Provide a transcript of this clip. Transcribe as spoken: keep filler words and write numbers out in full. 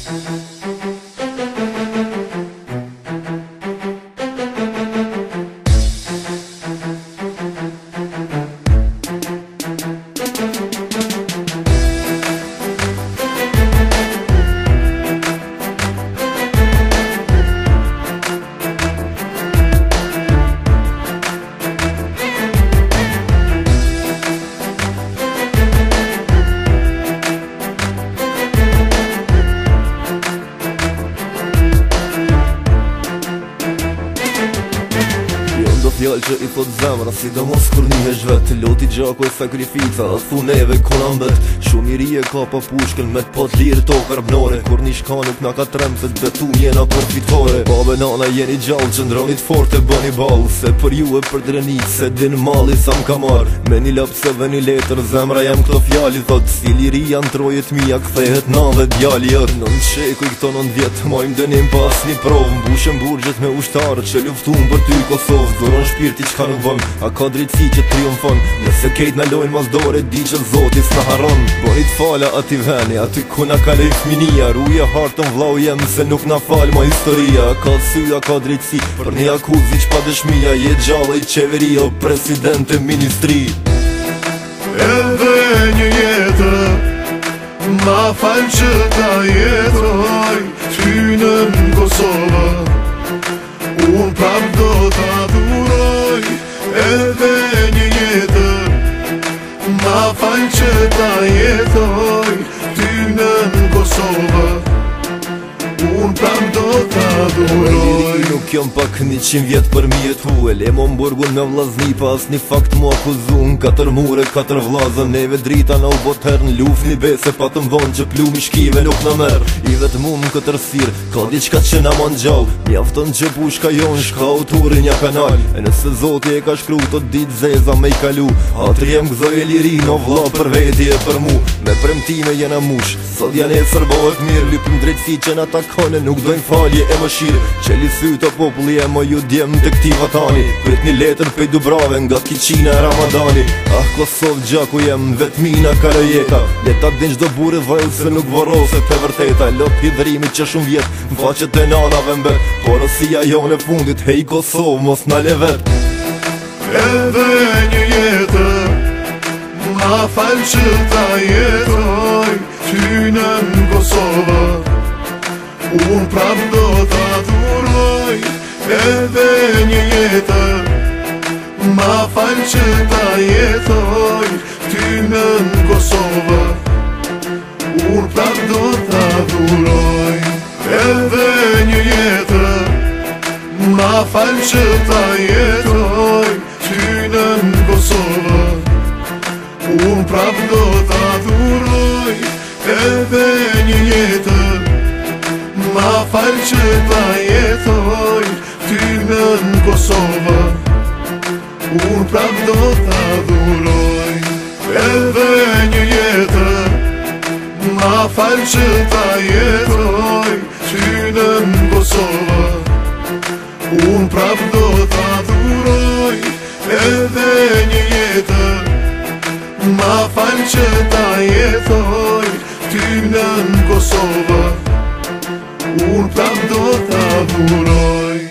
Fjallë që i thot zemra, sidomos kur nihesh vet. Loti gjako e sakrifica, a thu neve kuna mbet. Shumë i rije ka pa pushkën me t'pat lirë to karbnore. Kur një shka nuk na ka trem se t'betu jena për fitore. Babe nana jeni gjallë që ndronit fort e bëni ball. Se për ju e për drenit, se din mali sa m'ka mar. Me një lapse dhe një letër, zemra jam këto fjali. Thot si liri janë trojet mija, kthehet na dhe djali jët. Nën sheku i këto nën vjetë, mojmë dënim pas një prov. Mbushem burgjet me ushtarë që luftun për ty Kosovë. Shpirti qka nuk vën, a ka drejtësi që triumfon. Nëse kejt në lojnë mas dore, di që zoti s'na haron. Bonit fala ati veni, aty ku na ka lejt fminia. Ruje hartën vlau jem, se nuk na fal ma historia. Ka syja, ka drejtësi, për një akuzi që pa dëshmia. Je gjallë i qeveria, president e ministri. Edhe një jetë, ma fal që ta jetoj ty në Kosovë. Unë prap do t'a duroj, edhe një jetër, ma fal që ta jetoj ty në Kosovë. Unë prap do t'a duroj. Nuk jom pak një qim vjetë për mi jetu. E le mo mburgun me vlazni, pas një fakt mu akuzun. Katër mure, katër vlazën, neve drita në u botër. Në luft një bese pa të mdhon që plumi shkive nuk në merë. I vetë mu më këtë rësir, ka diqka që na man gjall. Mjafton që pushka jon, shka autorin një kanal. E nëse zoti e ka shkru të dit zeza me i kalu. Atri jem gëzoj e liri, no vla për veti e për mu. Me premtime jena mush, sot janë e sërbohet mirë. Lypim drejtësi që na takone, nuk dojnë falje e më shirë. Qeli syta populli e më ju djem të këti vatani. Kryt një letër pej Dubrave nga Kiqina e Ramadani. Ah, Kosovë gjaku jem, vetmina kalojeta. Leta din qdo buri dhejl se nuk varoset e vërteta. Lot hidrimi që shumë vjet, më faqet e nanave mbet. Porosia jone fundit, hej Kosovë, mos na le vet. Edhe një jetë, ma fal që ta jetoj ty në Kosovë. Unë prap do t'a duroj, edhe një jetër, ma fal që ta jetoj ty në Kosovë. Unë prap do t'a duroj, edhe një jetër, ma fal që ta jetoj ty në Kosovë. Unë prap do t'a duroj, edhe një jetër, ma fal që ta jetoj ty në Kosovë. Unë prap do t'a duroj, edhe një jetër, ma fal që ta jetoj ty në Kosovë. Unë prap do t'a duroj, edhe një jetër, ma fal që ta jetoj ty në Kosovë. Unë prap do t'a duroj.